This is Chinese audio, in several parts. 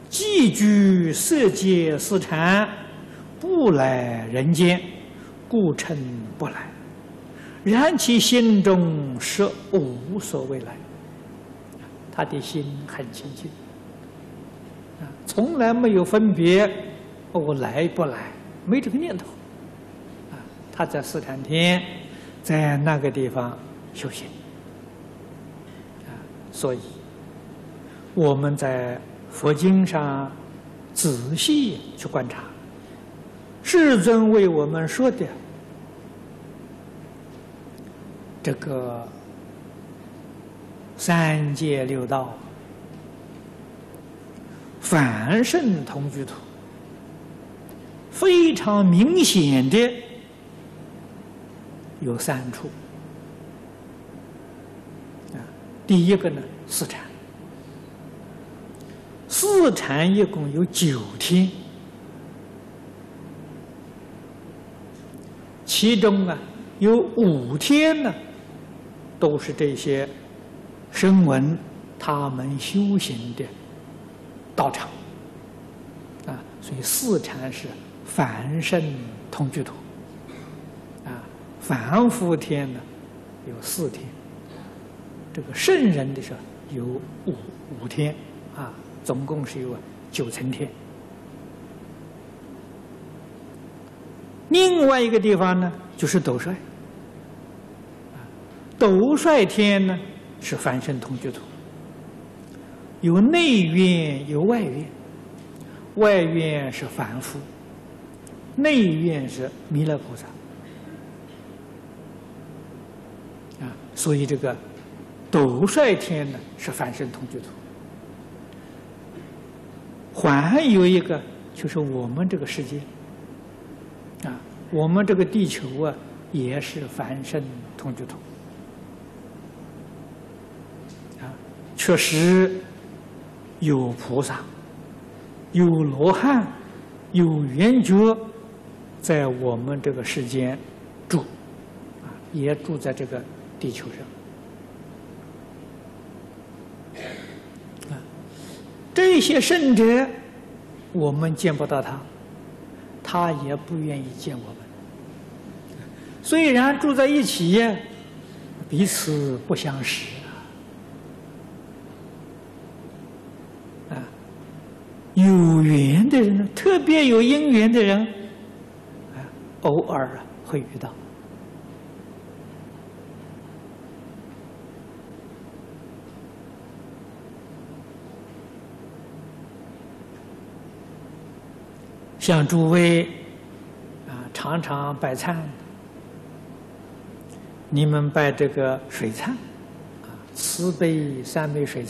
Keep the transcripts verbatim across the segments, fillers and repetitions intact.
寄居色界四禅，不来人间，故称不来。然其心中实无所谓来。他的心很清净，啊，从来没有分别，我来不来，没这个念头。啊，他在四禅天，在那个地方修行。啊，所以我们在佛经上仔细去观察，世尊为我们说的这个三界六道、凡圣同居土，非常明显的有三处。啊，第一个呢，四禅。四禅一共有九天，其中啊有五天呢，都是这些声闻他们修行的道场啊，所以四禅是凡圣同居土啊，凡夫天呢有四天，这个圣人的时候有五五天啊，总共是有九层天。另外一个地方呢，就是斗率。斗率天呢是凡圣同居土，有内院有外院，外院是凡夫，内院是弥勒菩萨。啊，所以这个斗率天呢是凡圣同居土。还有一个就是我们这个世界，啊，我们这个地球啊也是凡圣同居土。确实有菩萨，有罗汉，有圆觉，在我们这个世间住，啊，也住在这个地球上。啊，这些圣者，我们见不到他，他也不愿意见我们。虽然住在一起，彼此不相识。有缘的人呢，特别有因缘的人，啊，偶尔啊会遇到。像诸位啊，常常拜忏，你们拜这个水忏，啊，慈悲三昧水忏。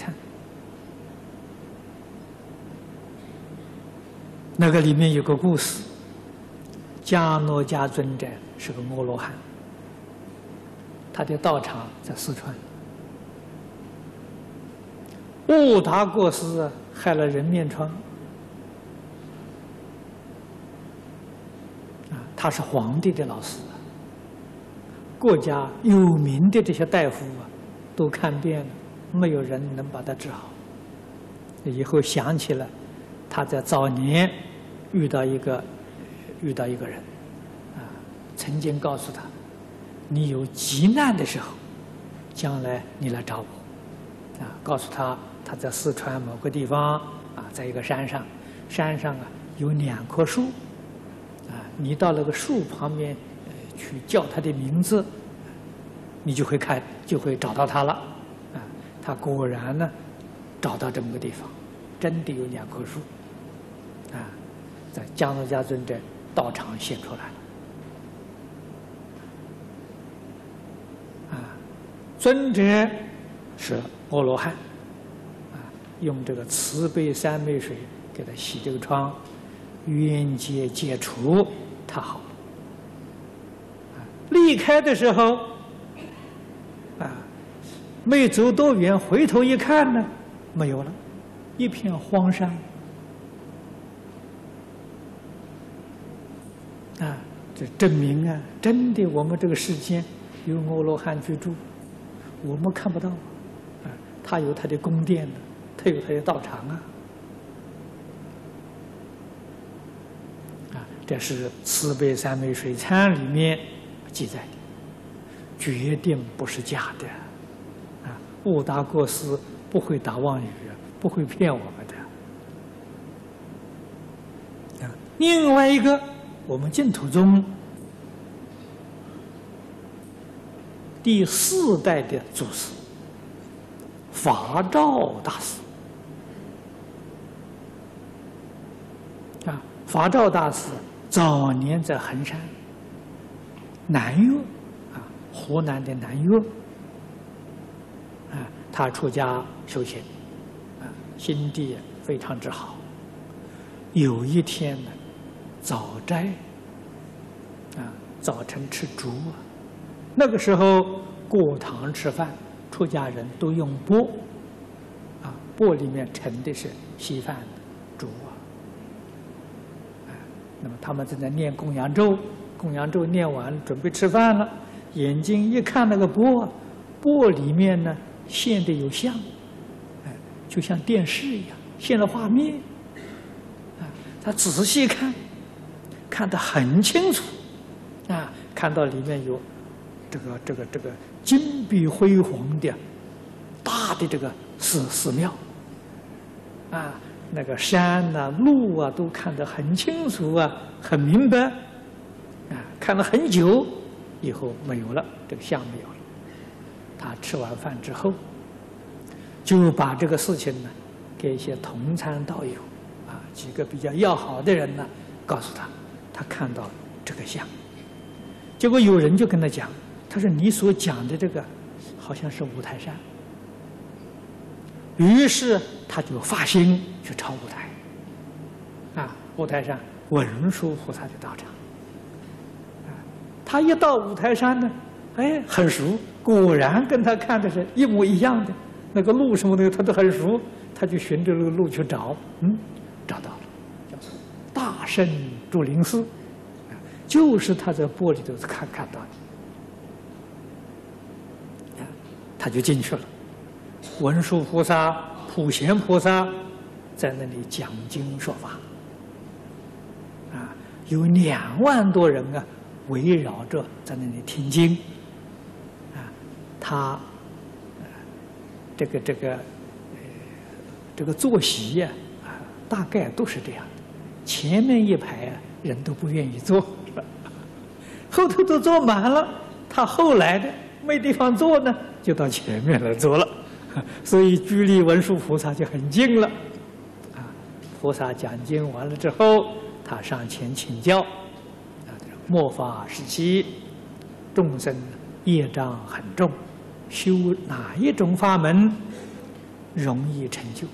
那个里面有个故事，迦诺迦尊者是个阿罗汉，他的道场在四川。悟达国师害了人面疮，啊，他是皇帝的老师，国家有名的这些大夫啊，都看遍了，没有人能把他治好。以后想起了他在早年遇到一个遇到一个人，啊，曾经告诉他，你有急难的时候，将来你来找我，啊，告诉他他在四川某个地方啊，在一个山上，山上啊有两棵树，啊，你到那个树旁边，呃，去叫他的名字，你就会看就会找到他了，啊，他果然呢找到这么个地方，真的有两棵树，啊。在迦诺迦尊者道场现出来了，啊，尊者是阿罗汉，啊，用这个慈悲三昧水给他洗这个疮，冤结解除，他好。啊，离开的时候，啊，没走多远，回头一看呢，没有了，一片荒山。啊，这证明啊，真的我们这个世间有阿罗汉居住，我们看不到啊，他有他的宫殿的，他有他的道场啊。 啊，这是《慈悲三昧水忏》里面记载的，决定不是假的。啊，悟达国师不会打妄语，不会骗我们的。啊，另外一个，我们净土宗第四代的祖师法照大师。啊，法照大师早年在衡山、南岳，啊，湖南的南岳，啊，他出家修行，啊，心地非常之好。有一天呢，早斋，啊，早晨吃竹啊，那个时候过堂吃饭，出家人都用钵，啊，钵里面盛的是稀饭竹啊。那么他们正在念供养咒，供养咒念完，准备吃饭了。眼睛一看那个钵，钵里面呢现的有像，哎，就像电视一样，现了画面。啊，他仔细看，看得很清楚，啊，看到里面有这个这个这个金碧辉煌的大的这个寺寺庙，啊。那个山呐、啊、路啊，都看得很清楚啊，很明白，啊，看了很久，以后没有了，这个像没有了。他吃完饭之后，就把这个事情呢，给一些同参道友，啊，几个比较要好的人呢，告诉他，他看到这个像。结果有人就跟他讲，他说你所讲的这个，好像是五台山。于是他就发心去朝五台，啊，五台山文殊菩萨的道场，啊，他一到五台山呢，哎，很熟，果然跟他看的是一模一样的，那个路什么的他都很熟，他就循着那个路去找，嗯，找到了，叫大圣住林寺，啊，就是他在玻璃头看看到的，啊，他就进去了。文殊菩萨、普贤菩萨在那里讲经说法，啊，有两万多人啊围绕着在那里听经，啊，他这个这个这个坐席呀，啊，大概都是这样的，前面一排啊人都不愿意坐，后头都坐满了，他后来的没地方坐呢，就到前面来坐了。所以距离文殊菩萨就很近了，啊，菩萨讲经完了之后，他上前请教，啊，末法时期，众生业障很重，修哪一种法门容易成就？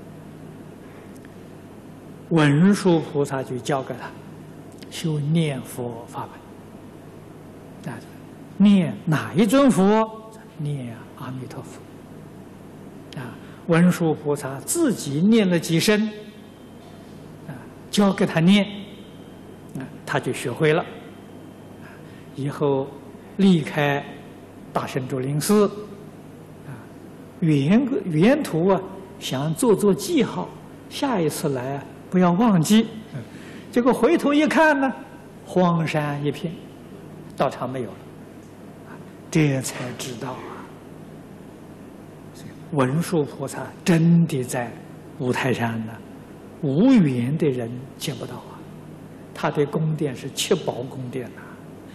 文殊菩萨就教给他修念佛法门，啊，念哪一尊佛？念阿弥陀佛。啊，文殊菩萨自己念了几声，啊，教给他念，啊，他就学会了。以后离开大圣住林寺，啊，沿沿途啊想做做记号，下一次来啊不要忘记。结果回头一看呢，荒山一片，道场没有了，这才知道啊。文殊菩萨真的在五台山呢，无缘的人见不到啊。他的宫殿是七宝宫殿呐，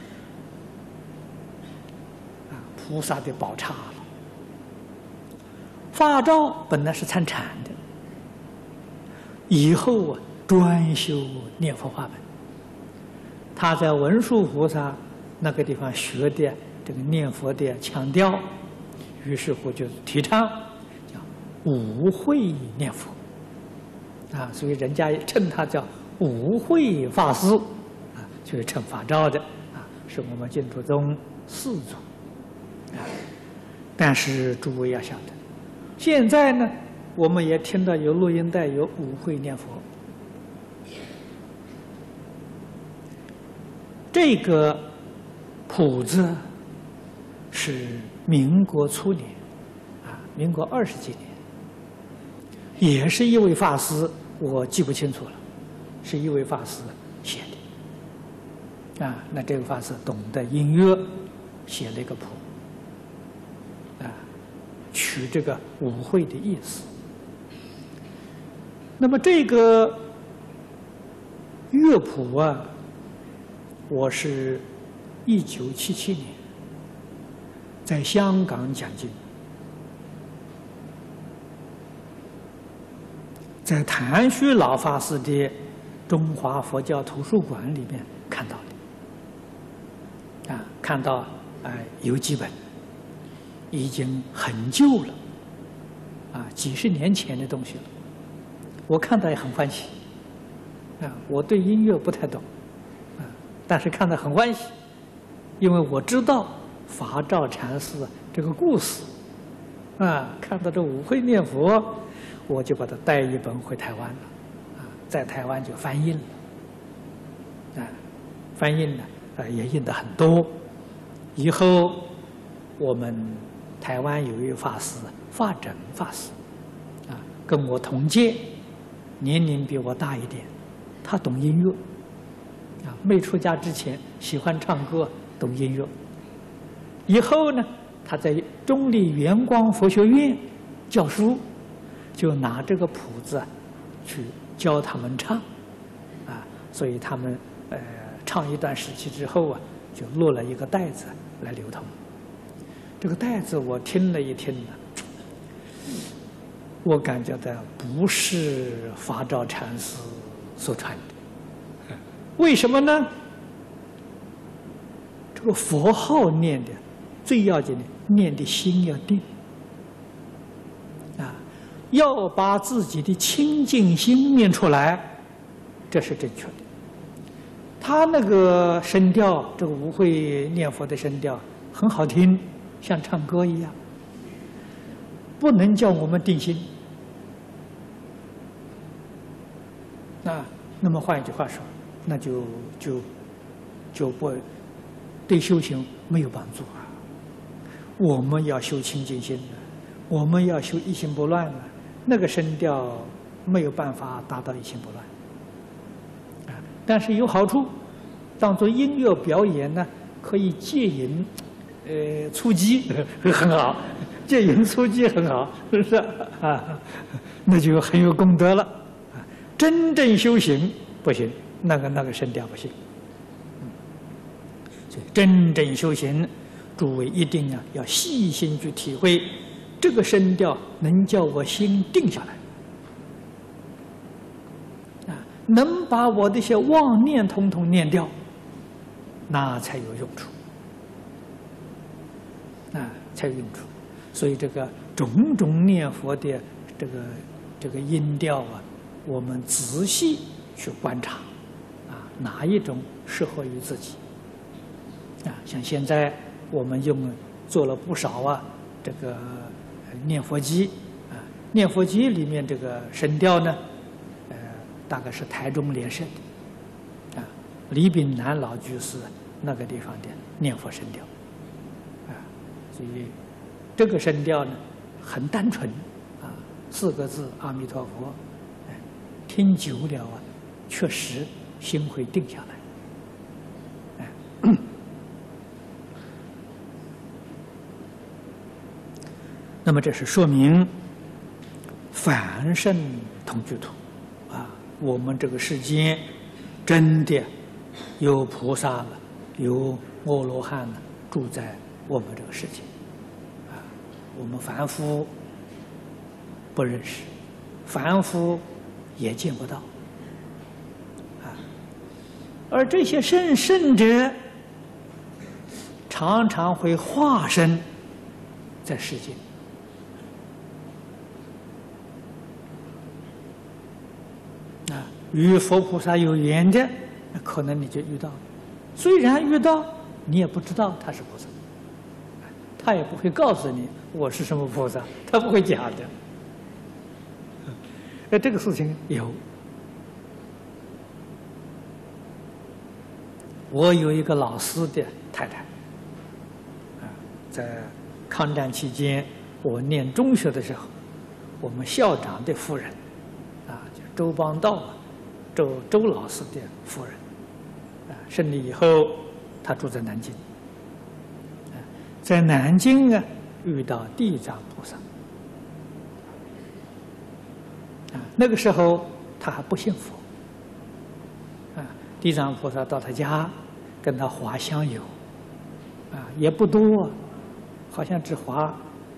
啊，菩萨的宝刹了。法照本来是参禅的，以后啊专修念佛法门。他在文殊菩萨那个地方学的这个念佛的腔调。于是乎就提倡叫无慧念佛，啊，所以人家也称他叫无慧法师，啊，就是称法照的，啊，是我们净土宗四祖，啊，但是诸位要晓得，现在呢，我们也听到有录音带有无慧念佛，这个谱子是民国初年，啊，民国二十几年，也是一位法师，我记不清楚了，是一位法师写的。 啊，那这个法师懂得音乐，写了一个谱，啊，取这个舞会的意思。那么这个乐谱啊，我是一九七七年在香港讲经，在谭旭老法师的中华佛教图书馆里面看到的，啊，看到啊有几本已经很旧了，啊，几十年前的东西了。我看到也很欢喜，啊，我对音乐不太懂，啊，但是看到很欢喜，因为我知道法照禅师这个故事，啊，看到这舞会念佛，我就把它带一本回台湾了，啊，在台湾就翻印了，啊，翻印了，啊，也印得很多。以后我们台湾有一位法师，法整法师，啊，跟我同届。年龄比我大一点，他懂音乐，啊，没出家之前喜欢唱歌，懂音乐。以后呢，他在中立圆光佛学院教书，就拿这个谱子去教他们唱，啊，所以他们呃唱一段时期之后啊，就落了一个带子来流通。这个带子我听了一听呢。我感觉到不是法照禅师所传的，为什么呢？这个佛号念的最要紧的，念的心要定，啊，要把自己的清净心念出来，这是正确的。他那个声调，这个舞会念佛的声调很好听，像唱歌一样。不能叫我们定心，啊，那么换一句话说，那就就就不对修行没有帮助啊。我们要修清净心的，我们要修一心不乱的，那个声调没有办法达到一心不乱，啊，但是有好处，当做音乐表演呢，可以戒淫，呃，出击很好。戒淫出击很好，是不是啊？那就很有功德了。啊，真正修行不行，那个那个声调不行。所以真正修行，诸位一定啊要细心去体会，这个声调能叫我心定下来，啊，能把我的一些妄念统统念掉，那才有用处，啊，才有用处。所以这个种种念佛的这个这个音调啊，我们仔细去观察，啊，哪一种适合于自己？啊，像现在我们用做了不少啊，这个念佛机啊，念佛机里面这个声调呢，呃，大概是台中莲社的，啊，李炳南老居士那个地方的念佛声调，啊，所以。这个声调呢，很单纯，啊，四个字阿弥陀佛，哎，听久了啊，确实心会定下来，哎，那么这是说明凡圣同居土，啊，我们这个世间真的有菩萨了，有阿罗汉了，住在我们这个世界。我们凡夫不认识，凡夫也见不到，啊，而这些圣圣者常常会化身在世间，啊，与佛菩萨有缘的，可能你就遇到了，虽然遇到，你也不知道他是菩萨。他也不会告诉你我是什么菩萨，他不会讲的。那这个事情有，我有一个老师的太太，啊，在抗战期间，我念中学的时候，我们校长的夫人，啊，就周邦道，周周老师的夫人，啊， 啊，胜利以后，他住在南京。啊，在南京啊，遇到地藏菩萨。啊，那个时候他还不信佛。啊，地藏菩萨到他家，跟他划香油。啊，也不多，好像只划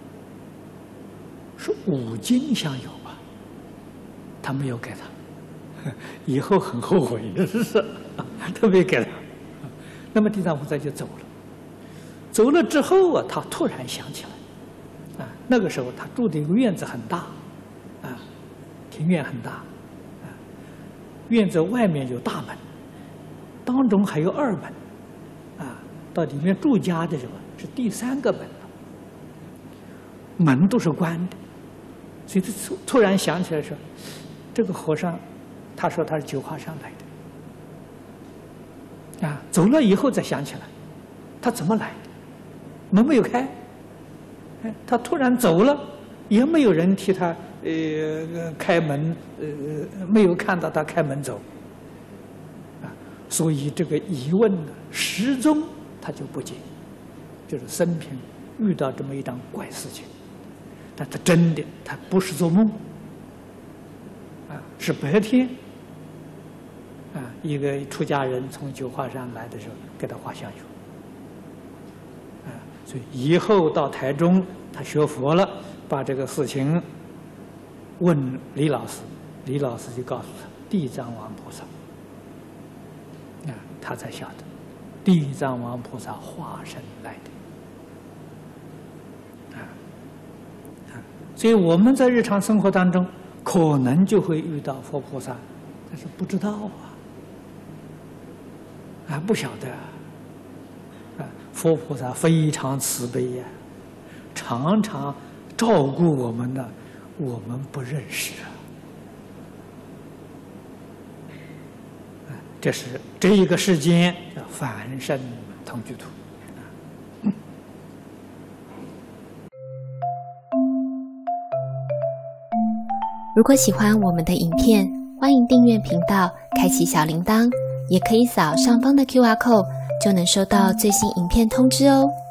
是五斤香油吧。他没有给他，以后很后悔，是是，特别给他。那么地藏菩萨就走了。走了之后啊，他突然想起来，啊，那个时候他住的一个院子很大，啊，庭院很大，啊，院子外面有大门，当中还有二门，啊，到里面住家的时候是第三个门，门都是关的，所以他突突然想起来说，这个和尚，他说他是九华山来的，啊，走了以后才想起来，他怎么来的？门没有开，哎，他突然走了，也没有人替他呃开门，呃没有看到他开门走，啊，所以这个疑问呢，始终他就不解，就是生平遇到这么一桩怪事情，但他真的，他不是做梦。是白天，啊，一个出家人从九华山来的时候，给他画香油，啊，所以以后到台中，他学佛了，把这个事情问李老师，李老师就告诉他地藏王菩萨，啊，他才晓得地藏王菩萨化身来的，啊，啊，所以我们在日常生活当中。可能就会遇到佛菩萨，但是不知道啊，啊不晓得啊，啊佛菩萨非常慈悲呀，常常照顾我们呢，我们不认识啊，啊这是这一个世间叫凡圣同居土。 如果喜欢我们的影片，欢迎订阅频道，开启小铃铛，也可以扫上方的 Q R code，就能收到最新影片通知哦。